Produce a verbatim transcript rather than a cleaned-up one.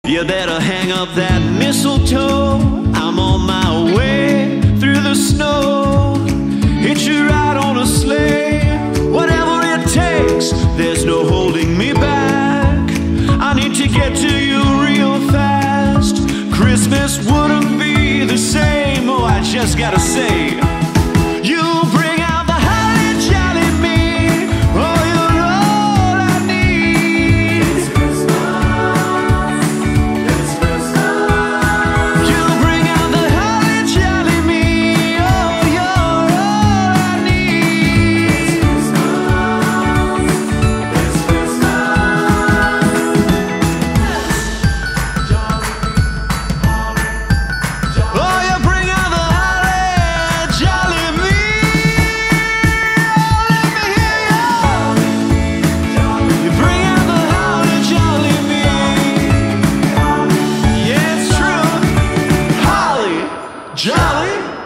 You better hang up that mistletoe. I'm on my way through the snow. Hitch you ride on a sleigh, whatever it takes. There's no holding me back. I need to get to you real fast. Christmas wouldn't be the same. Oh, I just gotta say, you bring out the holly jolly me. Oh, you're all I need. It's Christmas, it's Christmas. You bring out the holly jolly me. Oh, you're all I need. It's Christmas, it's Christmas. Oh, you bring out the holly jolly me. Oh, let me hear you. You bring out the holly jolly me. Yeah, it's true. Holly jolly.